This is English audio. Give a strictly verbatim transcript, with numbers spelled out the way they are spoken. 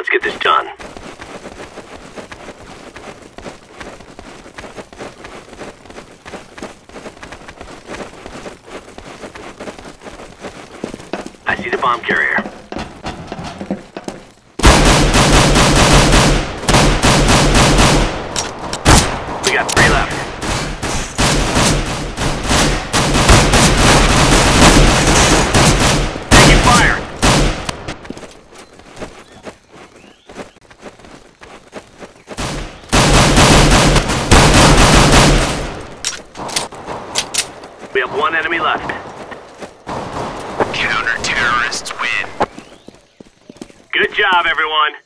Let's get this done. I see the bomb carrier. We got three left. Taking fire! We have one enemy left. Counter-terrorists win. Good job, everyone.